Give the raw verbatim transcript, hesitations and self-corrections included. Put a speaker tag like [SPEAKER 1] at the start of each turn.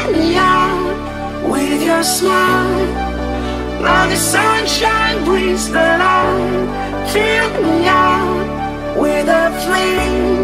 [SPEAKER 1] me out with your smile. Now the sunshine brings the light. Fill me out with a flame.